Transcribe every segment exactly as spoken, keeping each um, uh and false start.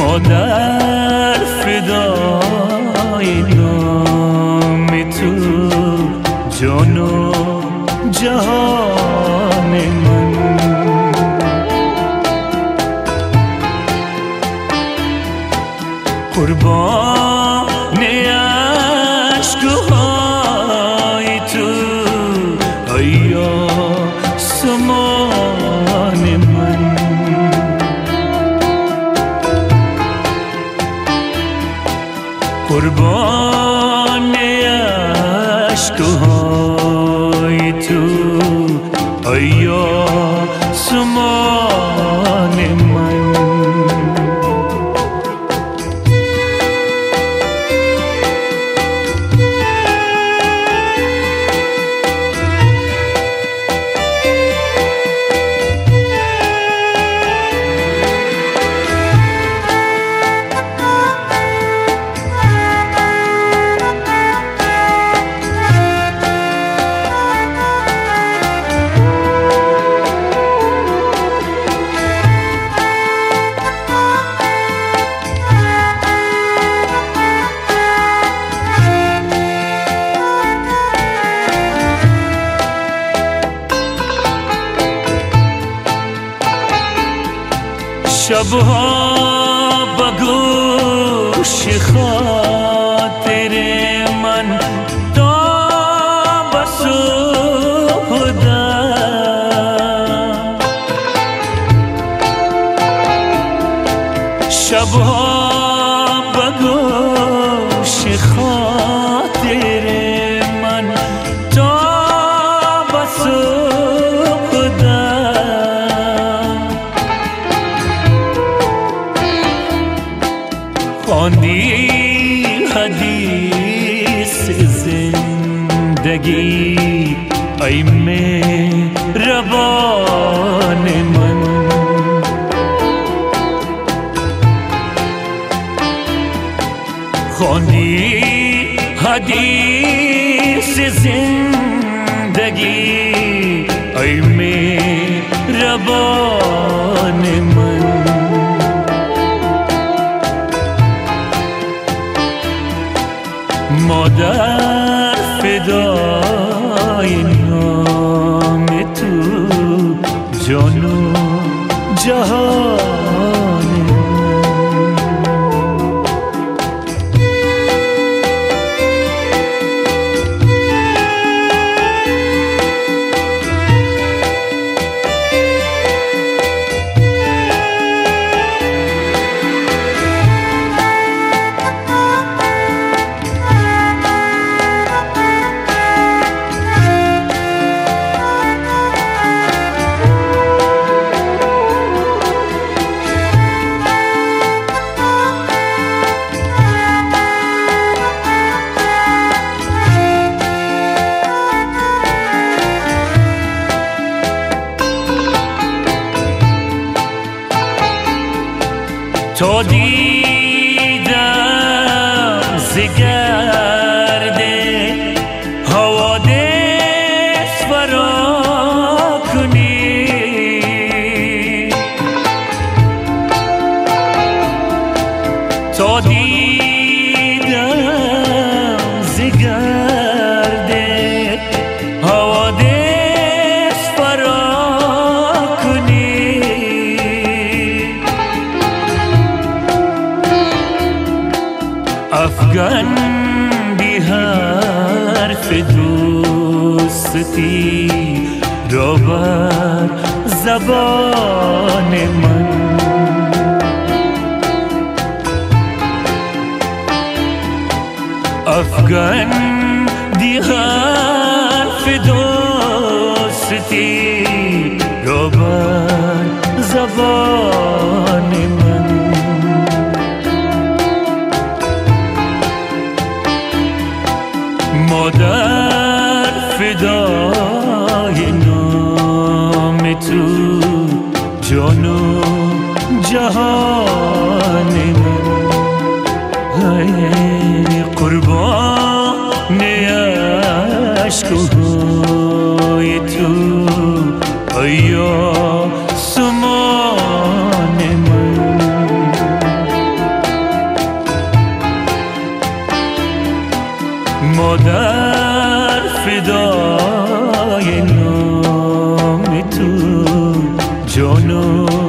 مادر فدای نام تو جان و جهان من قربان عشقهای تو ای آسمان من قربان عشقهای تو ای آسمان من شبها بگوش خاطر من تا بسودم شبها بگوش خاطر من تا بسودم خواندی حدیث زندگی ای مهربان من خواندی حدیث زندگی ای مهربان من مادر فدای نام تو جان و جهان تا دیدم ز گرد حوادث فرا کنی تا دیدم ز گرد حوادث فرا کنی افغاندی حرف دوستی را بر زبان من افغاندی حرف دوستی را بر زبان من مادر فدای نام تو جان و جهان من ای قربان عشقهای تو ای آسمان من و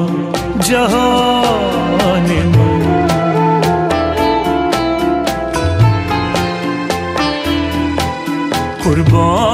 جهان من. قربان